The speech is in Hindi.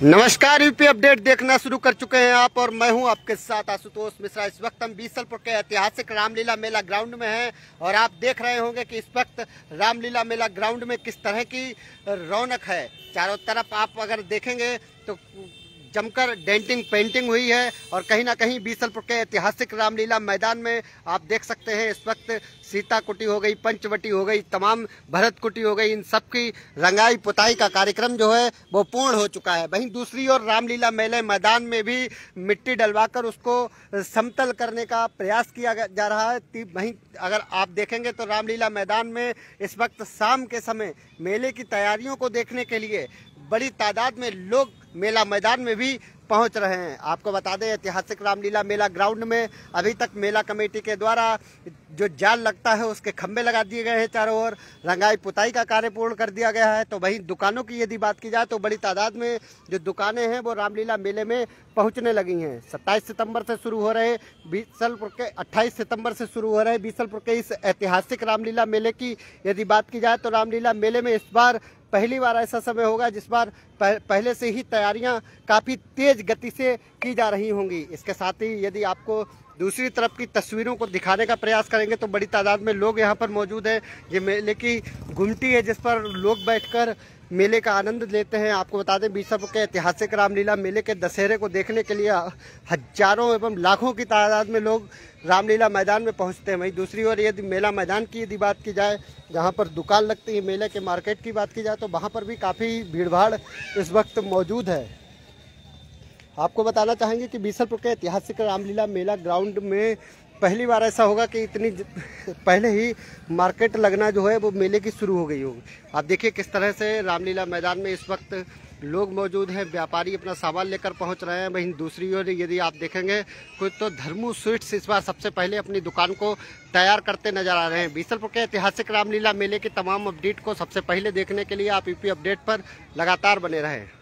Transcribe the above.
नमस्कार, यूपी अपडेट देखना शुरू कर चुके हैं आप और मैं हूं आपके साथ आशुतोष मिश्रा। इस वक्त हम बीसलपुर के ऐतिहासिक रामलीला मेला ग्राउंड में हैं और आप देख रहे होंगे कि इस वक्त रामलीला मेला ग्राउंड में किस तरह की रौनक है। चारों तरफ आप अगर देखेंगे तो जमकर डेंटिंग पेंटिंग हुई है और कहीं ना कहीं बीसलपुर के ऐतिहासिक रामलीला मैदान में आप देख सकते हैं इस वक्त सीता कुटी हो गई, पंचवटी हो गई, तमाम भरत कुटी हो गई, इन सब की रंगाई पुताई का कार्यक्रम जो है वो पूर्ण हो चुका है। वहीं दूसरी ओर रामलीला मेले मैदान में भी मिट्टी डलवाकर उसको समतल करने का प्रयास किया जा रहा है। वहीं अगर आप देखेंगे तो रामलीला मैदान में इस वक्त शाम के समय मेले की तैयारियों को देखने के लिए बड़ी तादाद में लोग मेला मैदान में भी पहुंच रहे हैं। आपको बता दें, ऐतिहासिक रामलीला मेला ग्राउंड में अभी तक मेला कमेटी के द्वारा जो जाल लगता है उसके खंभे लगा दिए गए हैं, चारों ओर रंगाई पुताई का कार्य पूर्ण कर दिया गया है। तो वहीं दुकानों की यदि बात की जाए तो बड़ी तादाद में जो दुकानें हैं वो रामलीला मेले में पहुंचने लगी हैं। 27 सितंबर से शुरू हो रहे बीसलपुर के 28 सितंबर से शुरू हो रहे बीसलपुर के इस ऐतिहासिक रामलीला मेले की यदि बात की जाए तो रामलीला मेले में इस बार पहली बार ऐसा समय होगा जिस बार पहले से ही तैयारियां काफ़ी तेज गति से की जा रही होंगी। इसके साथ ही यदि आपको दूसरी तरफ की तस्वीरों को दिखाने का प्रयास करेंगे तो बड़ी तादाद में लोग यहां पर मौजूद हैं। ये मेले की घुमटी है जिस पर लोग बैठकर मेले का आनंद लेते हैं। आपको बता दें, बीसलपुर के ऐतिहासिक रामलीला मेले के दशहरे को देखने के लिए हजारों एवं लाखों की तादाद में लोग रामलीला मैदान में पहुंचते हैं। वहीं दूसरी ओर यदि मेला मैदान की यदि बात की जाए, जहां पर दुकान लगती है, मेले के मार्केट की बात की जाए तो वहां पर भी काफ़ी भीड़भाड़ इस वक्त मौजूद है। आपको बताना चाहेंगे कि बीसलपुर के ऐतिहासिक रामलीला मेला ग्राउंड में पहली बार ऐसा होगा कि इतनी पहले ही मार्केट लगना जो है वो मेले की शुरू हो गई होगी। आप देखिए किस तरह से रामलीला मैदान में इस वक्त लोग मौजूद हैं, व्यापारी अपना सामान लेकर पहुंच रहे हैं। वहीं दूसरी ओर यदि आप देखेंगे कुछ तो धर्मू स्वीट्स इस बार सबसे पहले अपनी दुकान को तैयार करते नजर आ रहे हैं। बीसलपुर के ऐतिहासिक रामलीला मेले की तमाम अपडेट को सबसे पहले देखने के लिए आप यूपी अपडेट पर लगातार बने रहें।